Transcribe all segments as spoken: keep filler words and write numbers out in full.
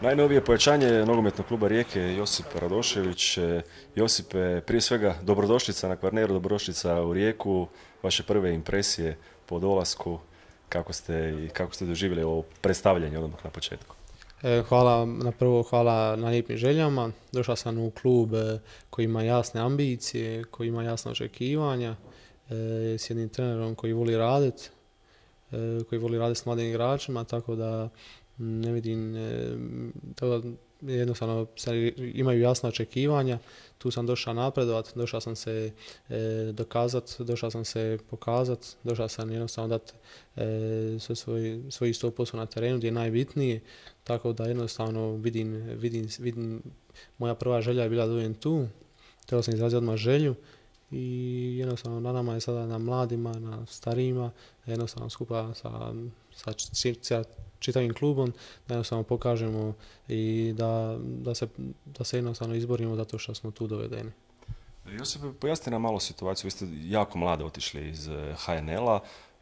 Najnovije pojačanje nogometnog kluba Rijeke Josip Radošević. Josipe, prije svega dobrodošlica na Kvarneru, dobrodošlica u Rijeku, vaše prve impresije po dolasku, kako ste i kako ste doživjeli ovo predstavljanje odmah na početku. E, hvala na prvo, hvala na lijepim željama. Došao sam u klub e, koji ima jasne ambicije, koji ima jasna očekivanja, e, s jednim trenerom koji voli raditi, e, koji voli raditi s mladim igračima, tako da ne vidim, e, tako da jednostavno imaju jasna očekivanja. Tu sam došao napredovat, došao sam se e, dokazat, došao sam se pokazat, došao sam jednostavno dati e, sve svoj, svoji sto posto na terenu gdje je najbitnije, tako da jednostavno vidim, vidim, vidim moja prva želja je bila da budem tu, trebao sam izraziti odmah želju i jednostavno na nama je sada, na mladima, na starijima, jednostavno skupa sa, sa, sa čitavim klubom, da jednostavno pokažemo i da, da, se, da se jednostavno izborimo zato što smo tu dovedeni. Josip, pojasni nam malo situaciju, vi ste jako mlado otišli iz ha en el-a,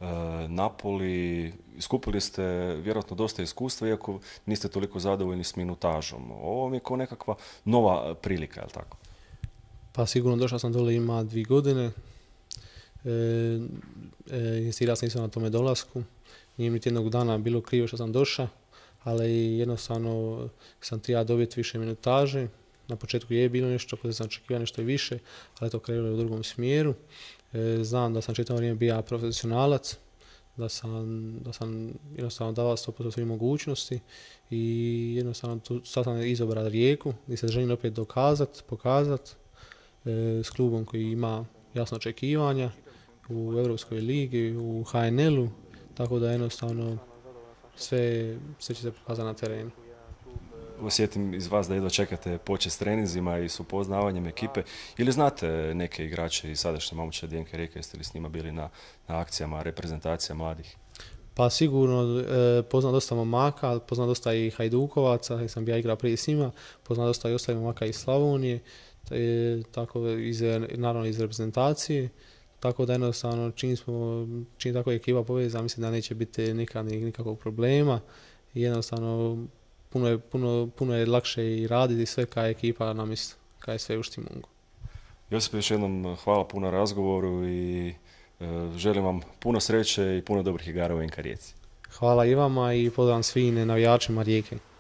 Napoli, skupili ste vjerojatno dosta iskustva, iako niste toliko zadovoljni s minutažom. Ovo mi je kao nekakva nova prilika, je li tako? Pa sigurno došao sam dole, ima dvije godine, e, e, insistirao sam nisam na tome dolasku. Nije mi jednog dana bilo krivo što sam došao, ali jednostavno sam trebao dobiti više minutaže. Na početku je bilo nešto, poslije sam očekivao nešto i više, ali to krenulo u drugom smjeru. E, znam da sam čitavo vrijeme bio profesionalac, da sam, da sam jednostavno davao sto posto svojih mogućnosti i jednostavno tu, sad sam izabrao Rijeku gdje se želim opet dokazati, pokazati e, s klubom koji ima jasno očekivanja u Europskoj ligi, u ha en el-u. Tako da jednostavno sve, sve će se pokazati na terenu. Osjetim iz vas da jedva čekate počet s treninzima i s upoznavanjem ekipe. Ili znate neke igrače iz sadašnje momčad D N K Rijeke, jeste li s njima bili na, na akcijama, reprezentacija mladih? Pa sigurno, e, poznam dosta momaka, poznam dosta i Hajdukovaca, jer sam bio igrao prije s njima, poznam dosta i ostalih momaka iz Slavonije, e, tako iz, naravno iz reprezentacije. Tako da jednostavno čim smo, čim tako je ekipa povezana, mislim da neće biti nikad nikakvog problema. I jednostavno puno je, puno, puno je lakše i raditi sve kao ekipa na mjestu, kao je sve u štimungu. Josip, još jednom hvala puno razgovoru i e, želim vam puno sreće i puno dobrih igara u en ka Rijeci. Hvala i vama i pozdrav svim navijačima Rijeke.